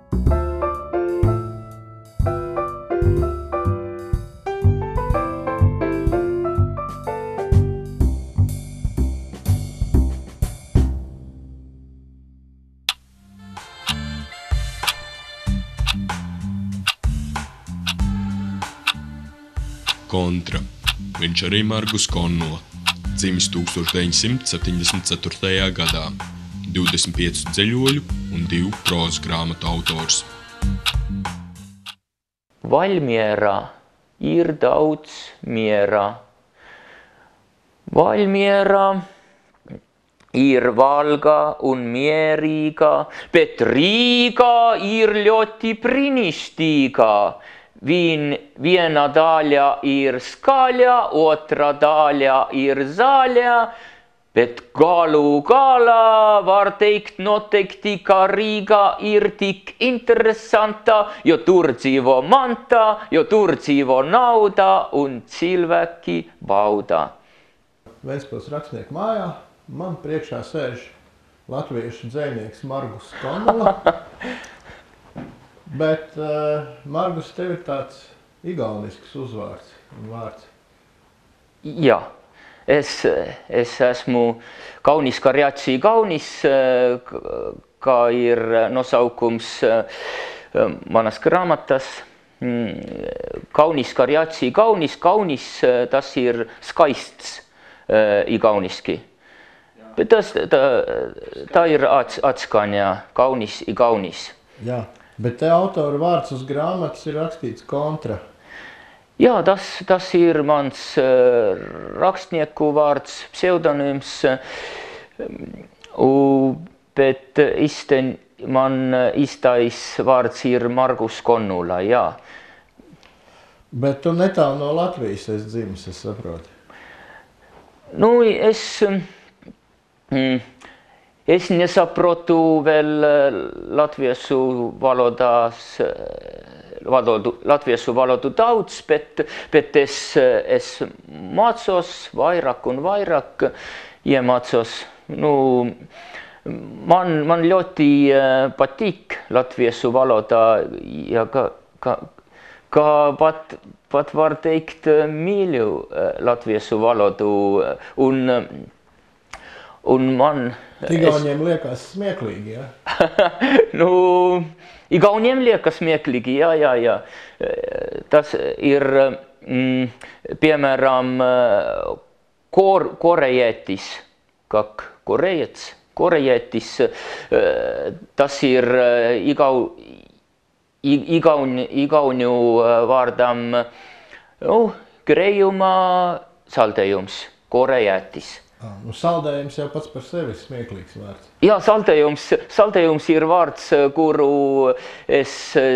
Kontra. Viņš arī Margus Konnola, dzimis 1974. gadā, 25 dzeļoļu un 2 prózas grāmatu autors. Vaļmierā ir daudz mierā. Vaļmierā ir valga un mierīga, bet Rīga ir ļoti brīnišķīga. Viena daļa ir skaļa, otra daļa ir zaļa, bet galu galā var teikt noteikti, ka Rīga ir tik interesanta, jo tur dzīvo manta, jo tur dzīvo nauda un cilvēki bauda. Ventspils rakstnieku mājā man priekšā sēž latviešu dzejnieks Margus Konnola. Bet, Margus, tev ir tāds igaunisks uzvārds un vārds. Jā, es esmu Kaunis Karjatsi Kaunis, kā ir nosaukums manas grāmatas. Kaunis Karjatsi Kaunis, kaunis, tas ir skaists igauniski. Bet tā ir atskaņa, kaunis igaunis. Jā. Bet te autora vārds uz grāmatas ir rakstīts kontra. Jā, tas ir mans rakstnieku vārds, pseudonīms, bet man īstais vārds ir Margus Konnola, jā. Bet tu netālu no Latvijas esi dzimis, es saprotu. Nu, es nesaprotu vēl latviešu valodu daudz, bet es mācos vairāk un vairāk iemācos. Nu, man ļoti patīk latviešu valoda, ja kā pat var teikt mīļu latviešu valodu un man... Igauniem liekas smieklīgi, jā? Nu, igauniem liekas smieklīgi, jā. Tas ir, piemēram, korejietis, как korejets, tas ir igauņu vārdam, grējuma saldējums, korejietis. Nu, saldējums jau pats par sevi smieklīgs vārds. Jā, saldējums ir vārds, kuru es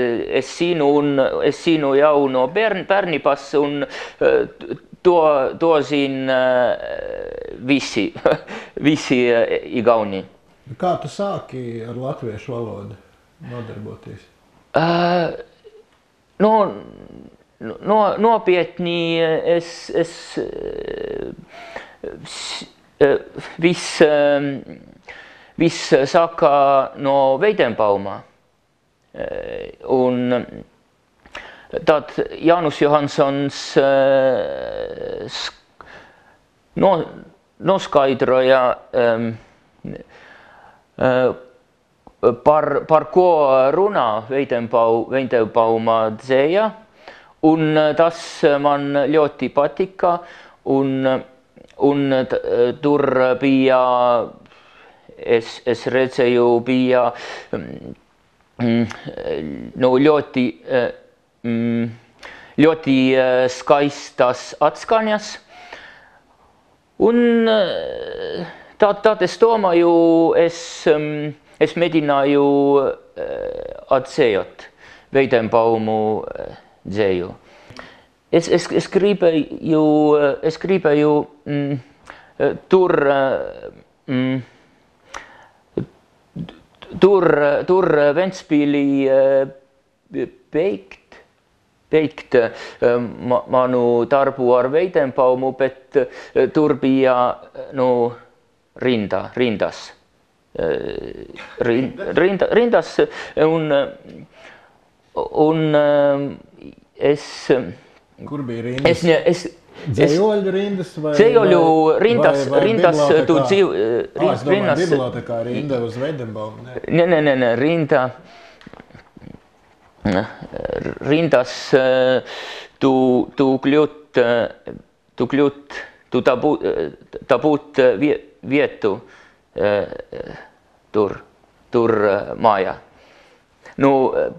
zinu jau no bērnības, un to zina visi igauni. Kā tu sāki ar latviešu valodu nodarboties? Nopietni viss sāka no Weidenbauma. Un tad Jānis Johansons noskaidroja, par ko runā Weidenbauma dzēja, un tas man ļoti patika, un tur bija, es redzēju, bija ļoti skaistas atskaņas, un tad es domāju, es mēģināju atzējot Weidenbaumu dzēju. Es gribēju tur Ventspīlī beigt manu darbu ar Weidenbaumu, bet tur bija rindas. rindas un es... Kur bija rindas? Dzējoļu rindas vai rindas, tu dzīv... Es domāju, bibliotekā rinda uz Veidenbaumu. Nē, rindas, tu būt vietu tur mājā. Nu,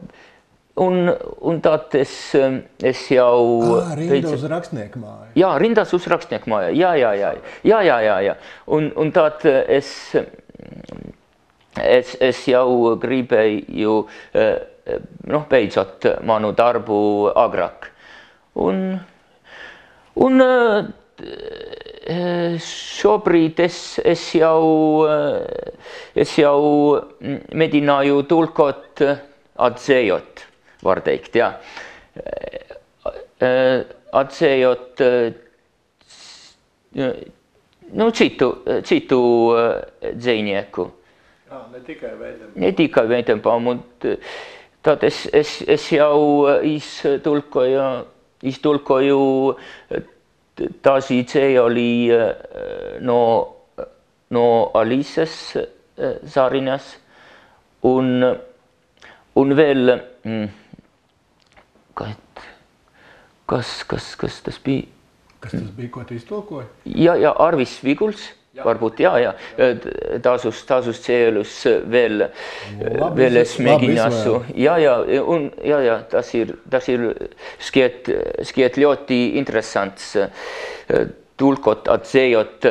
un tad es jau... Rinda uz rakstnieku māju. Jā, rindas uz rakstnieku māju. Jā. Un tad es jau gribēju, beidzot manu darbu agrāk. Un šobrīd es jau mēģināju tulkot atzējot, var teikt, jā. Atzējot citu dzejnieku. Ne tikai Veidenbaumu. Ne tikai Veidenbaumu. Tad es jau iztulkoju tāsi dzējoli no Alises Zarinas un vēl, kas tas bija? Kas tas bija, ko tu iztulkoji? Jā, Arvis Viguls, varbūt, jā. Tāsus dzējolus vēl es mēģināšu. Jā, tas ir šķiet ļoti interesants tulkot atzējot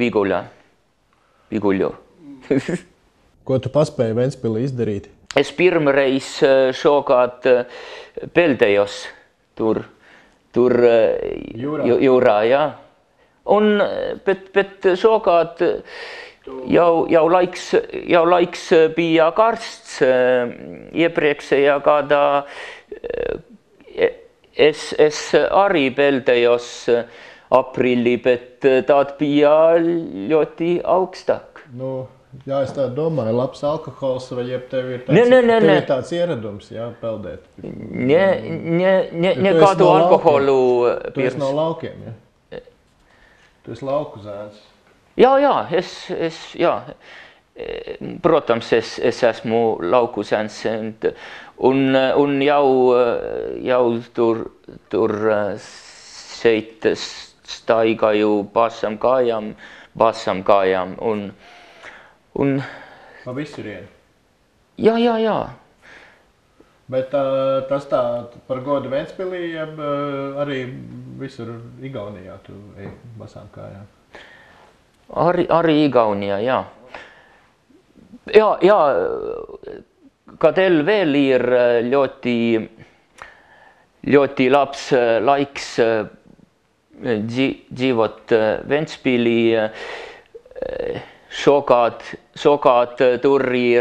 Viguļu. Ko tu paspēji Ventspilī izdarīt? Es pirmreiz šogad peldējos tur jūrā, jā. Bet šogad jau laiks bija karsts. Iepriekšējā gadā es arī peldējos aprīlī, bet tad bija ļoti augstāk. Jā, es tā domāju, labs alkohols vai jeb tev ir tāds ieradums, jā, peldēt. Ne kādu alkoholu pirms. Tu esi no laukiem, ja? Tu esi lauku zēns. Jā, protams, es esmu lauku zēns un jau tur šeit staigāju basam kājām Pa visurieni? Jā. Bet tas tā par godu Ventspilī, jeb arī visur Igaunijā tu ej basām kājām? Arī Igaunijā, jā. Jā, kad vēl ir ļoti labs laiks dzīvot Ventspilī, šogad tur ir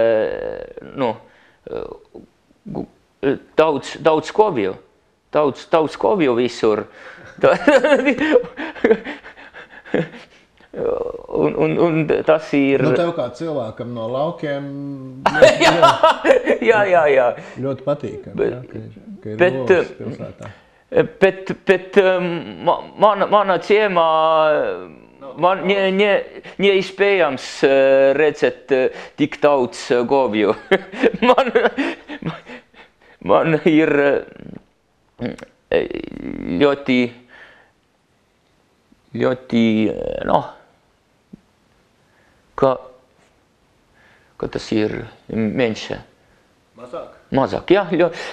daudz kovju visur. Un tas ir... Tev kā cilvēkam no laukiem jā. Ļoti patīkami, ka ir Lovas pilsētā. Bet mana ciemā man neiespējams redzēt tik daudz govju. Man ir ļoti, kā tas ir menša? Mazāk, jā.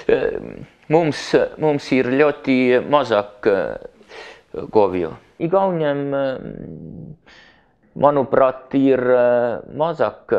Mums ir ļoti mazāk govju. Igauniem, manuprāt, ir mazāk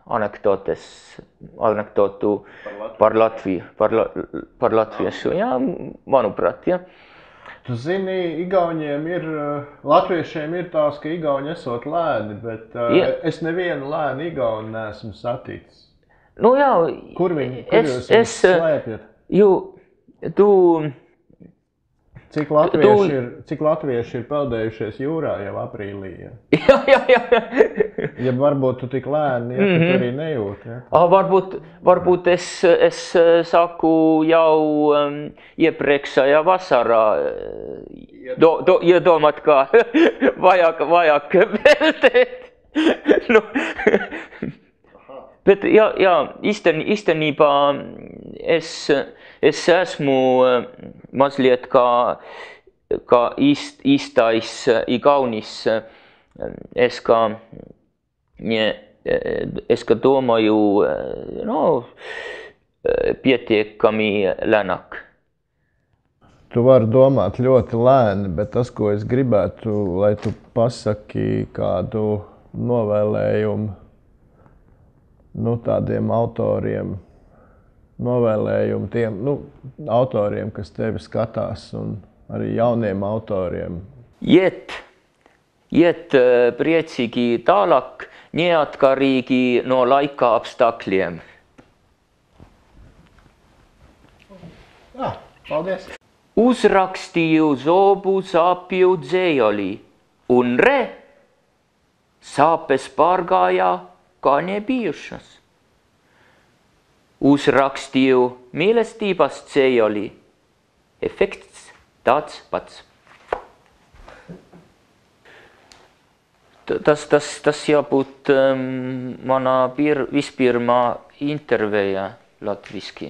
anekdotu par Latviju, par latviešu. Jā, manuprāt, jā. Tu zini, Igauniem ir, latviešiem ir tās, ka Igauni esot lēni, bet es nevienu lēnu Igauni neesmu saticis. Nu jā, Kur jūs slēpjat? Cik latvieši ir peldējušies jūrā jau aprīlī? Ja, ja varbūt tu tik lēni, ja tu arī nejūti. Ja? Varbūt es saku jau iepriekšējā vasarā iedomāt, kā vajag peldēt. Nu, bet jā, īstenībā es esmu mazliet kā īstais igaunis. Es kā domāju, pietiekami lēnāk. Tu vari domāt ļoti lēni, bet tas, ko es gribētu, lai tu pasaki kādu novēlējumu tādiem autoriem, novēlējumu tiem autoriem, kas tevi skatās, un arī jauniem autoriem. Iet priecīgi tālāk, neatkarīgi no laika apstākļiem. Jā, paldies! Uzrakstīju zobu sāpju dzējoli, un sāpes pārgāja, kā nebijušas. Uzrakstīju mīlestības dzējoli, efekts tāds pats. Tas jābūt manā vispirmā intervijā latviski.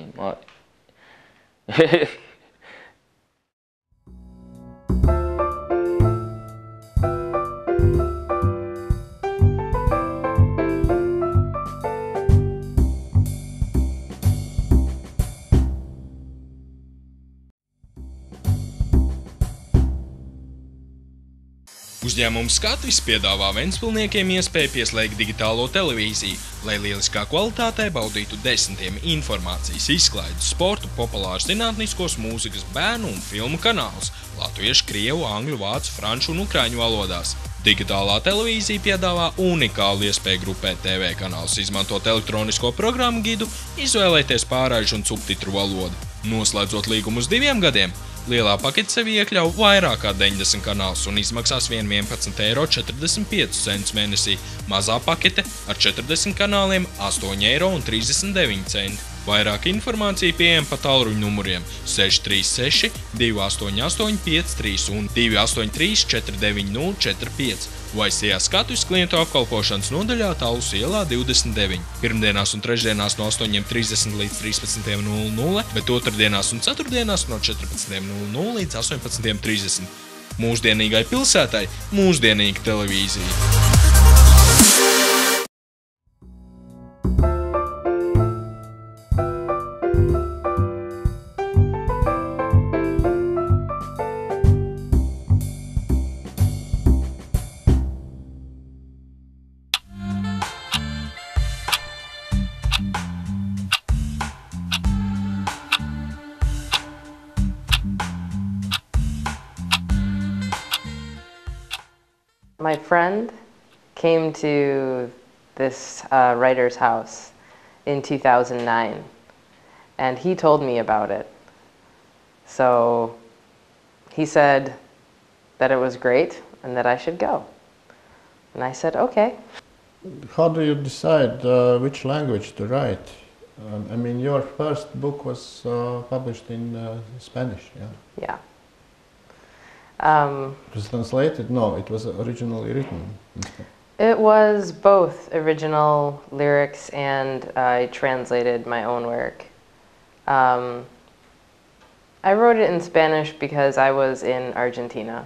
Uzņēmums Skatvis piedāvā ventspilsniekiem iespēju pieslēgt digitālo televīziju, lai lieliskā kvalitātē baudītu desmitiem informācijas, izklaidus, sportu, populārus zinātniskos, mūzikas, bērnu un filmu kanālus latviešu, krievu, angļu, vācu, franču un ukraiņu valodās. Digitālā televīzija piedāvā unikālu iespēju grupēt TV kanālus, izmantot elektronisko programmu gidu, izvēlēties pārraižu un subtitru valodu. Noslēdzot līgumu uz 2 gadiem, lielā pakete sevi iekļauj vairāk kā 90 kanālus un izmaksās vien 11,45 € mēnesī. Mazā pakete ar 40 kanāliem 8,39 €. Vairāk informācija pieejama pa tālruņa numuriem 636 288 53 un 283 490 45 vai SIA Skatvis klientu apkalpošanas nodaļā Talus ielā 29. Pirmdienās un trešdienās no 8:30 līdz 13:00, bet otrdienās un ceturtdienās no 14:00 līdz 18:30. Mūsdienīgai pilsētai mūsdienīga televīzija. My friend came to this writer's house in 2009, and he told me about it. So he said that it was great and that I should go. And I said, okay. How do you decide which language to write? I mean, your first book was published in Spanish, yeah? Yeah. It was translated? No, it was originally written. It was both original lyrics and I translated my own work. I wrote it in Spanish because I was in Argentina.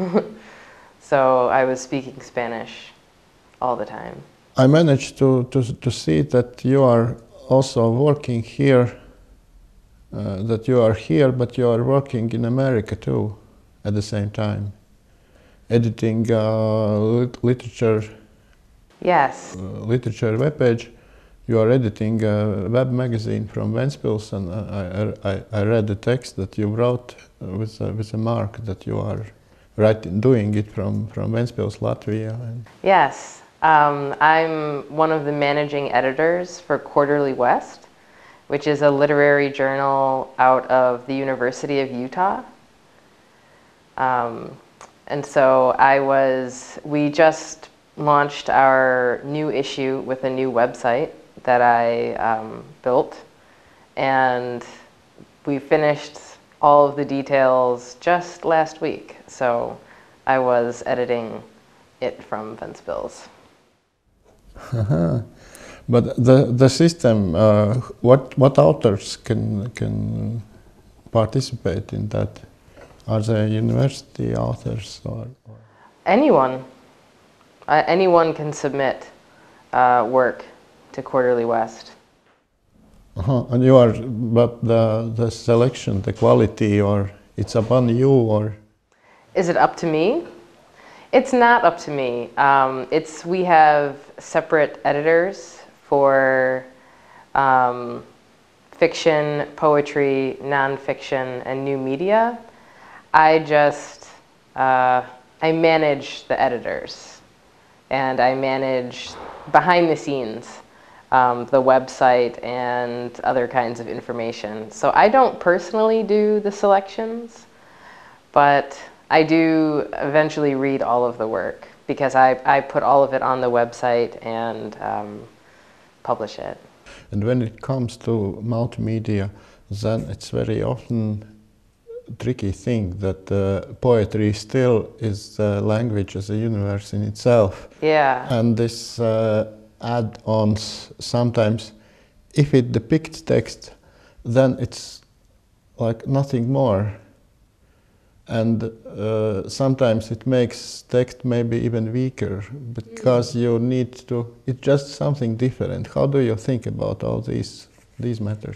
So I was speaking Spanish all the time. I managed to see that you are also working here, that you are here, but you are working in America too. At the same time, editing literature. Yes. Literature webpage. You are editing a web magazine from Ventspils, and I read the text that you wrote with a mark that you are doing it from Ventspils, Latvia. Yes, I'm one of the managing editors for Quarterly West, which is a literary journal out of the University of Utah. And so we just launched our new issue with a new website that I built, and we finished all of the details just last week. So I was editing it from Ventspils. But the system, what authors can participate in that? Are they university authors or? Anyone. Anyone can submit work to Quarterly West. And you are, but the selection, the quality, or it's upon you, or? Is it up to me? It's not up to me. We have separate editors for fiction, poetry, nonfiction, and new media. I manage the editors, and I manage behind the scenes, the website and other kinds of information. So I don't personally do the selections, but I do eventually read all of the work because I put all of it on the website and publish it. And when it comes to multimedia, then it's very often a tricky thing that poetry still is the language as a universe in itself. Yeah. And this add-ons sometimes, if it depicts text, then it's like nothing more. And sometimes it makes text maybe even weaker because you need to, it's just something different. How do you think about all these matters?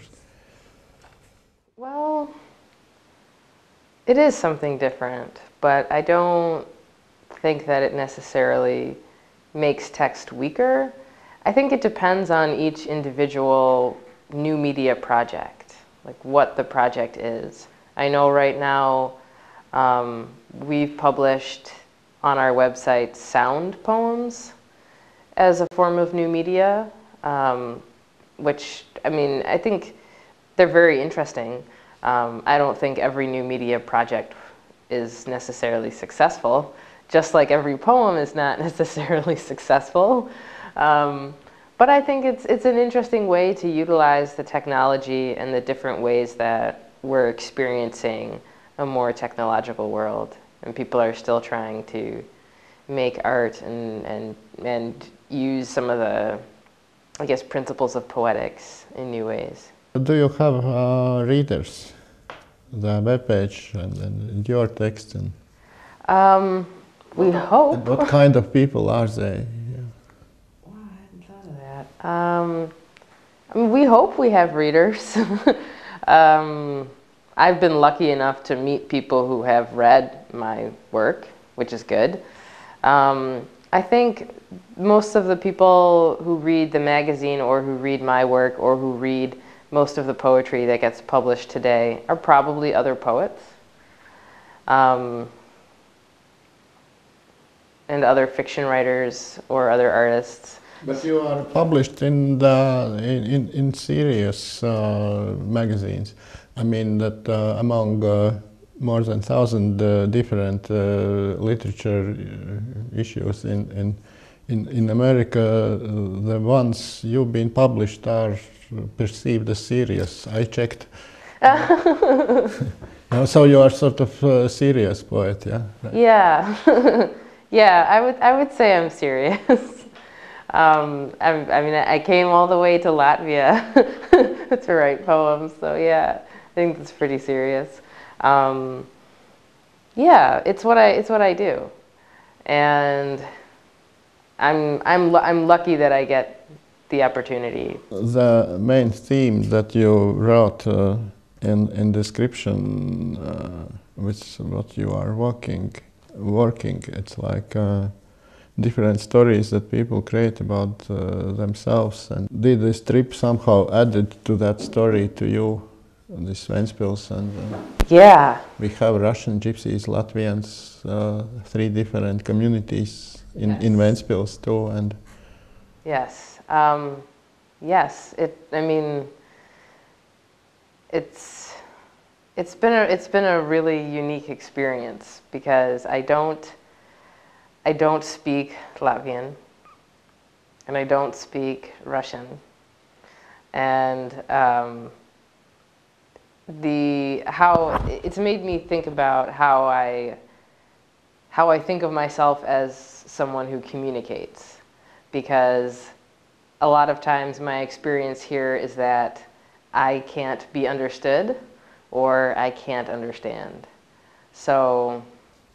Well, it is something different, but I don't think that it necessarily makes text weaker. I think it depends on each individual new media project, like what the project is. I know right now we've published on our website sound poems as a form of new media, which, I mean, I think they're very interesting. I don't think every new media project is necessarily successful, just like every poem is not necessarily successful. But I think it's an interesting way to utilize the technology and the different ways that we're experiencing a more technological world, and people are still trying to make art and use some of the, I guess, principles of poetics in new ways. Do you have readers, the webpage and your text? And we hope. And what kind of people are they? Wow, I hadn't thought of that. I mean, we hope we have readers. I've been lucky enough to meet people who have read my work, which is good. I think most of the people who read the magazine or who read my work or who read most of the poetry that gets published today are probably other poets and other fiction writers or other artists. But you are published in serious magazines. I mean that among more than 1,000 different literature issues in America, the ones you've been published are perceived as serious. I checked. So you are sort of a serious poet, yeah? Right. Yeah, yeah. I would say I'm serious. I mean, I came all the way to Latvia to write poems, so yeah. I think that's pretty serious. Yeah, it's what I do, and I'm lucky that I get the opportunity. The main theme that you wrote in description with what you are working, it's like different stories that people create about themselves. And did this trip somehow added to that story to you? This Ventspils, and yeah, we have Russian gypsies, Latvians, 3 different communities in Ventspils too, and yes, yes. I mean, it's It's been a really unique experience because I don't speak Latvian and I don't speak Russian, and it's made me think about how I think of myself as someone who communicates, because a lot of times my experience here is that I can't be understood or I can't understand. So.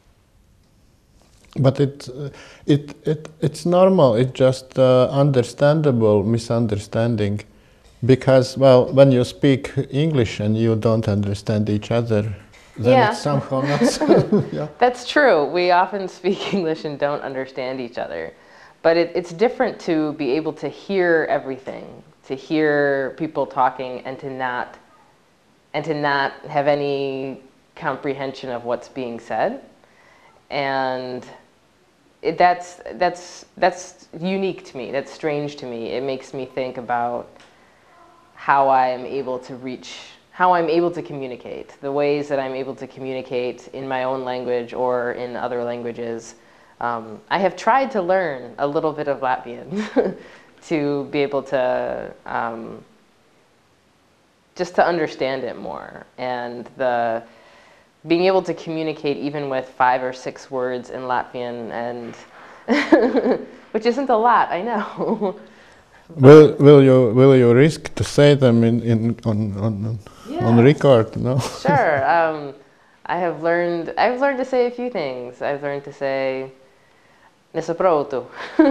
But it's normal. It's just understandable misunderstanding, because well, when you speak English and you don't understand each other, then Yeah. it's somehow not. So, yeah. That's true. We often speak English and don't understand each other. But it's different to be able to hear everything, to hear people talking and to not have any comprehension of what's being said. And that's unique to me. That's strange to me. It makes me think about how I'm able to communicate, the ways that I'm able to communicate in my own language or in other languages. I have tried to learn a little bit of Latvian to be able to just to understand it more, and being able to communicate even with 5 or 6 words in Latvian, and which isn't a lot, I know. Will you risk to say them on record? No. Sure. I've learned to say a few things. I've learned to say nesaprotu.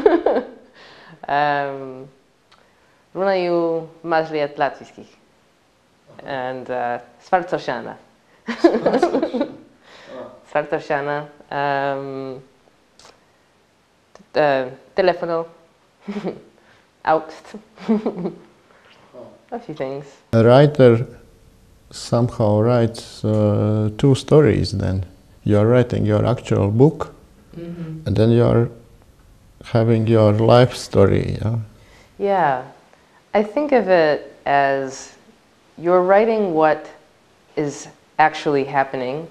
Runāju mazliet latviski. And Svartošana. Svartošana. Telefono. Augst. A few things. A writer somehow writes 2 stories. Then you are writing your actual book, and then you are having your life story. Yeah? Yeah, I think of it as you're writing what is actually happening,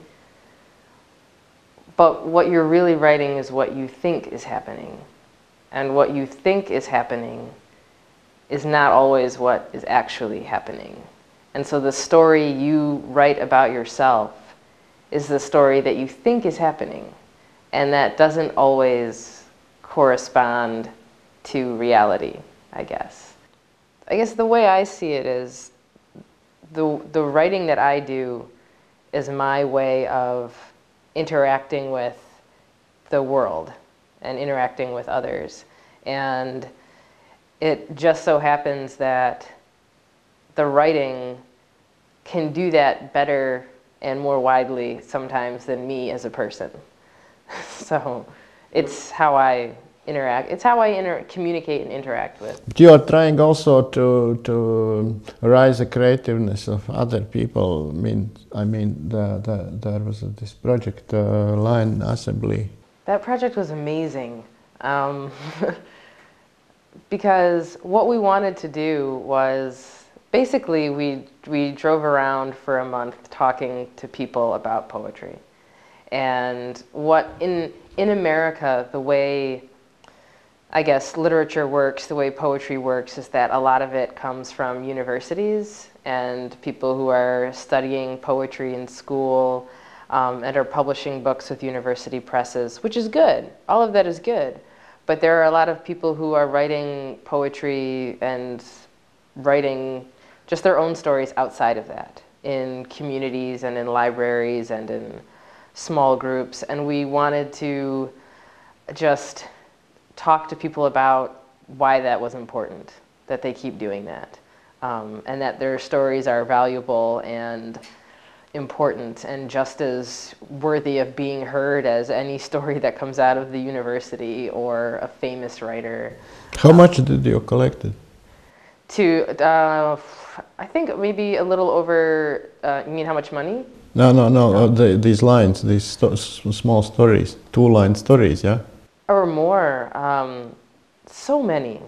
but what you're really writing is what you think is happening. And what you think is happening is not always what is actually happening. And so the story you write about yourself is the story that you think is happening, and that doesn't always correspond to reality, I guess. I guess the way I see it is the writing that I do is my way of interacting with the world and interacting with others. And it just so happens that the writing can do that better and more widely sometimes than me as a person. So it's how I interact. It's how I communicate and interact with. But you are trying also to raise the creativeness of other people. I mean, there was this project, Line Assembly. That project was amazing, because what we wanted to do was basically we drove around for a month talking to people about poetry, and what in America, the way I guess literature works, the way poetry works, is that a lot of it comes from universities and people who are studying poetry in school and are publishing books with university presses, which is good. All of that is good. But there are a lot of people who are writing poetry and writing just their own stories outside of that, in communities and in libraries and in small groups. And we wanted to just talk to people about why that was important, that they keep doing that, and that their stories are valuable and important and just as worthy of being heard as any story that comes out of the university or a famous writer. How much did you collect it? I think maybe a little over, you mean how much money? No, these lines, these small stories, 2-line stories, yeah? Or more. So many.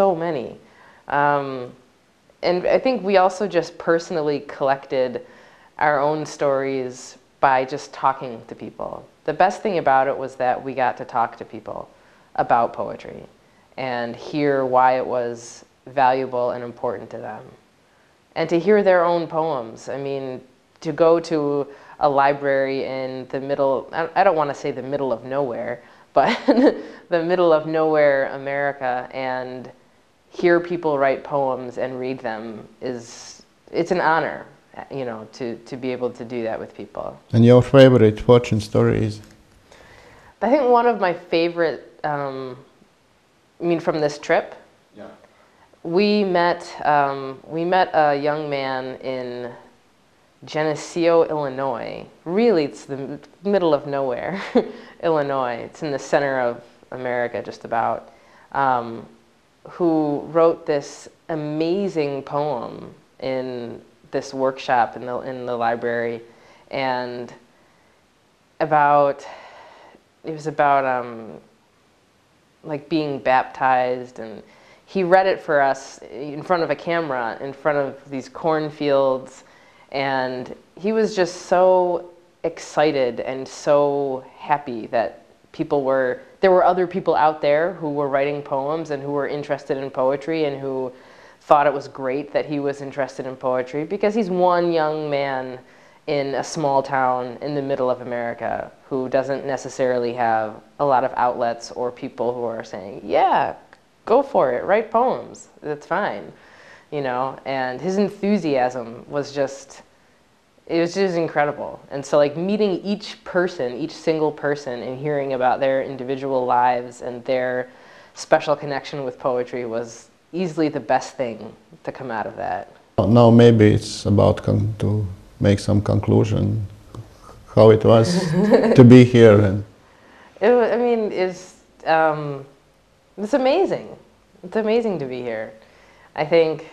And I think we also just personally collected our own stories by just talking to people. The best thing about it was that we got to talk to people about poetry and hear why it was valuable and important to them. And to hear their own poems. I mean, to go to a library in the middle, I don't want to say the middle of nowhere, but the middle of nowhere America, and hear people write poems and read them it's an honor, you know, to be able to do that with people. And your favorite fortune stories? I think one of my favorite, I mean, from this trip, Yeah. we met a young man in Geneseo, Illinois. Really, it's the middle of nowhere, Illinois. It's in the center of America, just about. Who wrote this amazing poem in this workshop in the library, and it was about like being baptized, and he read it for us in front of a camera, in front of these cornfields, and he was just so excited and so happy that there were other people out there who were writing poems and who were interested in poetry and who thought it was great that he was interested in poetry, because he's one young man in a small town in the middle of America who doesn't necessarily have a lot of outlets or people who are saying, yeah, go for it, write poems, that's fine, you know. And his enthusiasm was just, it was just incredible. And so like meeting each person, each single person, and hearing about their individual lives and their special connection with poetry was easily the best thing to come out of that. Now maybe it's about to make some conclusion how it was to be here. And I mean, it's amazing. It's amazing to be here. I think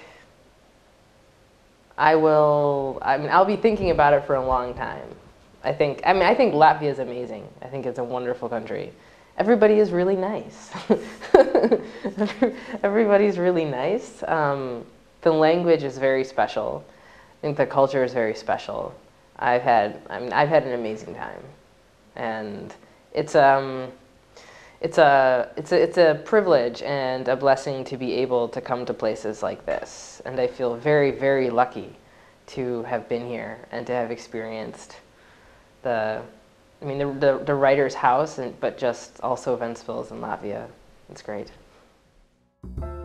I'll be thinking about it for a long time. I think Latvia is amazing. I think it's a wonderful country. Everybody is really nice. Everybody's really nice. The language is very special. I think the culture is very special. I've had an amazing time, and it's a privilege and a blessing to be able to come to places like this. And I feel very, very lucky to have been here and to have experienced the writer's house, but just also Ventspils in Latvia. It's great.